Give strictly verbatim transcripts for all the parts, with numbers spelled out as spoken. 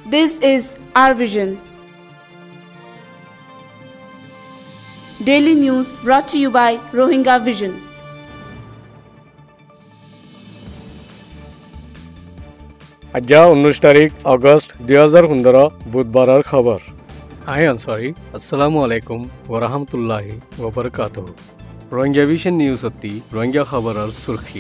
This is our vision. Daily news brought to you by Rohingya Vision. Ajja उन्नीस तारीख अगस्त दुई हजार पंद्रह बुधवार खबर Hi Ansari Assalamu alaikum wa rahmatullahi wa barakatuh Rohingya Vision News ati Rohingya khabarar surkhi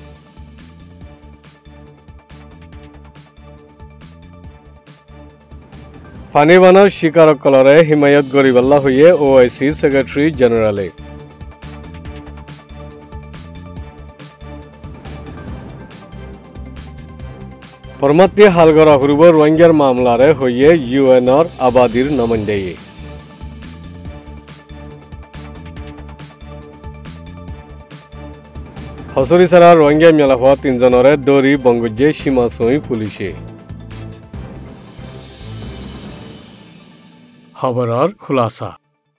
Fanibanar shikarokolore himayat goriballa hoye O I C Secretary General Formatli halgara hurubo Rohingya mamlare hoye U N or abadir namandeyi Hosuri sara Rohingya melafa tinjonore dori bonguje simasoi pulishe खबरार खुलासा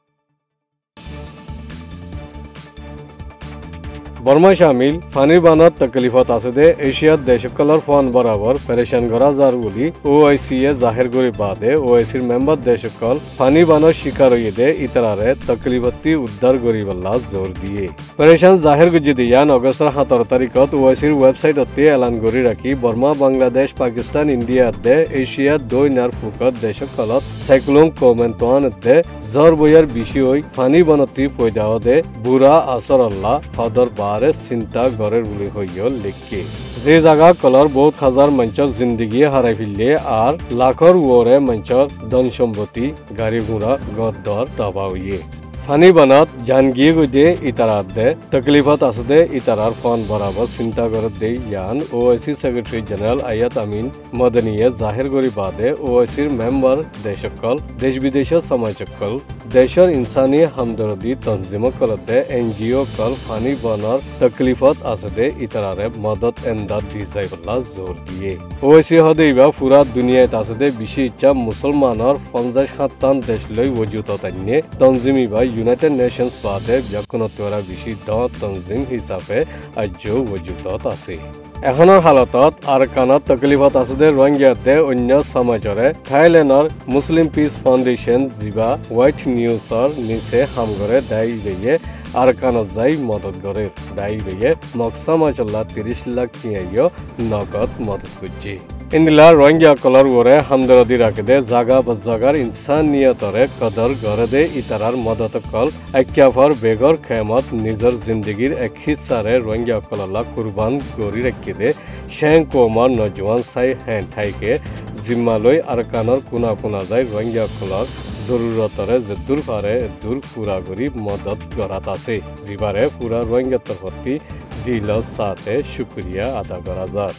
Burma शामिल फानिर बानर तकलीफत আছে দে Asia দেশকলৰ phone বরাবর পরেশান করা যার বলি OIC এ জাহির করে বাদে ওআইসি এর মেম্বার দেশকল ফানির বানর শিকার হয়ে দে ইতরারে তকলীফতি উদ্ধার করিবলা জোর দিয়ে পরেশান জাহির গজি দিয়ান অগস্টৰ সতেরো তারিখত ওআইসি এর ওয়েবসাইটতে এলান কৰি ৰাখি বর্মা বাংলাদেশ পাকিস্তান ইন্ডিয়া দে এশিয়া দুই নার ফুকত দেশকলত সাইক্লোন কোমেন্টন দে জর বয়ার বিষয় ফানির বানতি পয়দা দে বুরা আসর আল্লাহ হদর বারে চিন্তা গরের বুলি হইও লিখকে যে জায়গা কলর বহুত হাজার মঞ্চর জিন্দগি হারাই ফেললে আর লাখর ওরে মঞ্চর ধন সম্পত্তি গাড়ি ঘোড়া গদ্দর তাবা হইয়ে ফানি বানাত জানগিয়ে গদে ইতারাত দে তকলিফত আছে দে ইতারার ফোন বরাবর চিন্তা করত দে ইয়ান OIC secretary general Iyad Ameen মদনীয়ে জাহির করি বাদে ওআইসির মেম্বার দেশকল দেশ বিদেশের সমাজকল দেশের ইনসানি হামদর্দি তনজিমকলতে এনজিও কল ফানি বানার তকলিফত আছে দে ইতারারে মদত এমদাদ দি যাইবলা জোর দিয়ে ওআইসি হদেইবা পুরা দুনিয়াত আছে দে বেশি ইচ্ছা মুসলমানের পঞ্চাশ সাতটান দেশ লই ওজুতত আনিয়ে তনজিমি বা ইউনাইটেড নেশনস বাদে ব্যাকনতরা বেশি দ তনজিম হিসাবে আজও ওজুতত আছে এখনৰ হালতত আৰকানত তকলিফত আছে দে রোহিঙ্গাতে অন্য সমাজৰে থাইল্যান্ডৰ মুসলিম পিস ফাউন্ডেশন জিবা হোয়াইট নিউজৰ নিচে হামগৰে দায়ী বেয়ে আৰকানত যাই মদত কৰে দায়ী বেয়ে মকসমাজল্লা ত্রিশ লাখ কিয়াইও নগদ মদত করছে ইন্দিলা রোহিঙ্গা কলর ওরে হামদরদি রাখে দে জাগা বজাগার ইনসানিয়তরে কদর গরে দে ইতারার মদত কল এক্যাফর বেগর খেমত নিজর জিন্দগির এক হিসারে রোহিঙ্গা কললা কুরবান গরি রাখি দে শেং কোমার নজওয়ান সাই হ্যাঁ ঠাইকে জিম্মালৈ আরকানর কোনা কোনা যায় রোহিঙ্গা কলর জরুরতরে যে দূর পারে দূর পুরা করি মদত করাত আছে জিবারে পুরা রোহিঙ্গা তরফতি দিল সাথে শুক্রিয়া আদা করা যায়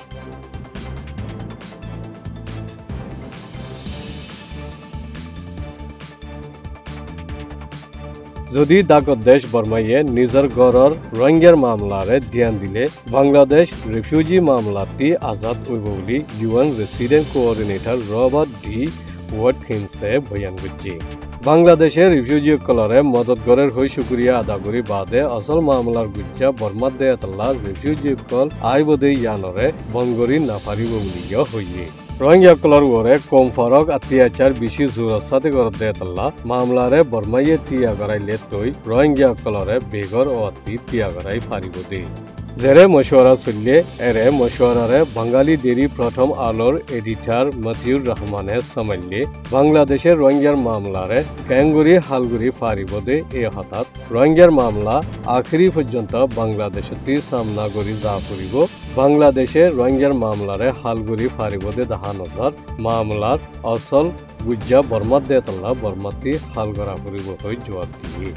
যদি দাগত দেশ বর্মাইয়ে নিজর গড়র রোহিঙ্গার মামলারে ধ্যান দিলে বাংলাদেশ রিফিউজি মামলাটি আজাদ হইব বলি UN resident coordinator Robert D ওয়াটকিন্সে বয়ান করছে বাংলাদেশের রিফিউজি কলরে মদত গড়ের হই শুক্রিয়া আদা করি বাদে আসল মামলার গুজ্জা বর্মাত দে তাল্লার রিফিউজি কল আইবদে ইয়ানরে বঙ্গরি নাফারিব বলিও হইয়ে রোহিঙ্গা কলর ওরে কম ফরক অত্যাচার বেশি জোর সাথে করে দে তাল্লা মামলারে বর্মাইয়ে তিয়া গড়াইলে তৈ রোহিঙ্গা কলরে বেগর ও অতি তিয়া গড়াই ফারিব দে জেরে মশওয়ারা চললে এরে মশওয়ারারে বাঙালি দেরি প্রথম আলোর এডিটর মতিউর রহমানে সামাইলে বাংলাদেশের রোহিঙ্গার মামলারে ক্যাঙ্গুরি হালগুড়ি ফারিব দে এ হঠাৎ রোহিঙ্গার মামলা আখরি পর্যন্ত বাংলাদেশতি সামনা করি যা করিব বাংলাদেশে রোহিঙ্গার মামলারে হালগুড়ি ফারিব দে দাহা নজর মামলার অসল গুজ্জা বর্মাত দে তাল্লা বর্মাতি হাল করা করিব হই জবাব দিয়ে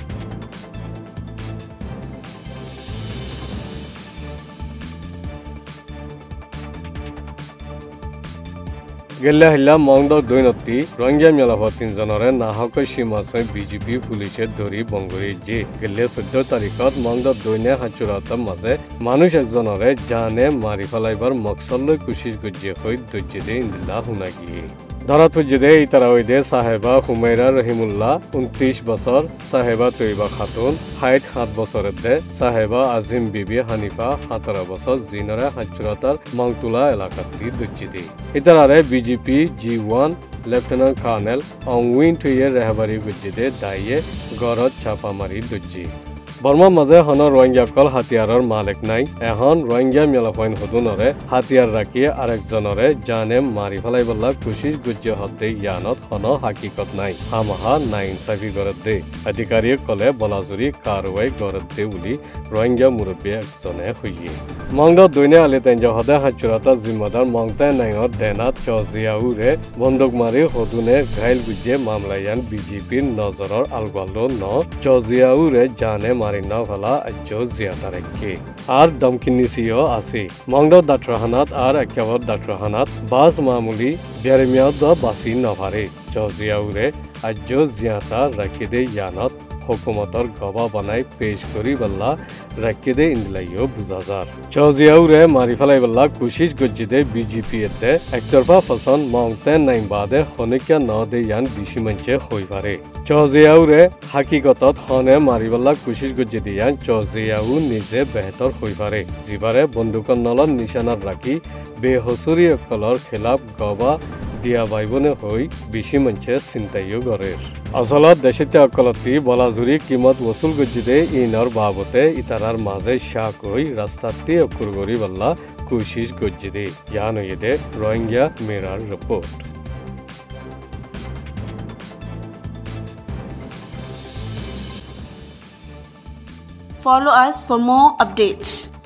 গেল্লা হিল্লা মংদ দৈনতি রোহিঙ্গা মেলাফত তিনজনরে নাহক সীমাশয় বিজেপি পুলিশে ধরি বঙ্গরি যে গেলে চৈধ্য তারিখত মংদ দৈনে হাচুরাতর মাঝে মানুষ একজনরে জানে মারি ফেলাইবার মকসদলৈ কোশিশ গজ্জে হৈ ধৈর্য দে ইন্দিলা শুনা গিয়ে ধরা তুজিদে ইতারা হইদে সাহেবা হুমাইরা রহিমুল্লাহ উনত্রিশ বছর, সাহেবা তৈবা খাতুন ষাট সাত বছরের দে, সাহেবা আজিম বিবি হানিফা সতেরো বছর জিনরে হাজরতার মংতুলা এলাকাতি দুজিদি। ইতারারে BGP G one lieutenant colonel অংউইন টুইয়ে রেহবারি গুজিদে দাইয়ে গড়ত চাপা মারি দুজি। বর্মার মাঝে হন রোহিঙ্গাকল হাতিয়াৰৰ মালিক নাই, এখন রোহিঙ্গা মেলাফাইন হদুনরে হাতিয়ার রাখি আরেকজনরে জানে মারি ফেলাইবলা কোশিশ গুজ্জ হতে ইয়ানত হন হাকিকত নাই, হামাহা নাই ইনসাফি গড়ত দে। আধিকারিয়ে কলে বলাজুরি কারওয়াই গড়ত দে বুলি রোহিঙ্গা মুরব্বী একজনে হইয়ে। মংড দৈনে আলি তেঞ্জ হদে হাজুরতা জিম্মাদার মংতাই নাইঙর দেনাত চজিয়াউরে বন্দুক মারি হদুনে ঘাইল গুজ্জে মামলায়ান বিজেপির নজরর আলগালো ন চজিয়াউরে জানে মারি নভলা আজ্য জিয়াদা রেখে আর দমকিনিসিও আছে। মংড দাত্রহানাত আর একেবার দাত্রহানাত বাস মামুলি বেরেমিয়াদ বাসি নভারে চজিয়াউরে আজ্য জিয়াদা রাখি দে ইয়ানত হুকুমতর গবা বানাই পেশ করি বল্লা রাখি দে ইন্দলাইও বুঝাজার। চজিয়াউরে মারি ফেলাই বল্লা কোশিশ গজ্জিদে বিজেপি এতে একতরফা ফসন মংতে নাইম বাদে হনিকা ন দে ইয়ান বিশি মঞ্চে হই পারে। চজিয়াউরে হাকিকতত হনে মারি বল্লা কোশিশ গজ্জি দিয়ান চজিয়াউ নিজে বেহতর হই পারে, জিবারে বন্দুকর নলত নিশানাত রাখি বেহসুরি অকলর খেলাফ গবা দিয়া বাইবনে হই বিশি মঞ্চে চিন্তাইও গড়ের। আসলত দেশিতে অকলতি বলাজুরি কিমত ওসুল গজ্জিদে ইনর বাবতে ইতারার মাঝে শাক হই রাস্তাতে অকুর গরি বল্লা কোশিশ গজ্জিদে। ইয়ান হইদে Rohingya mirror report. Follow us for more updates.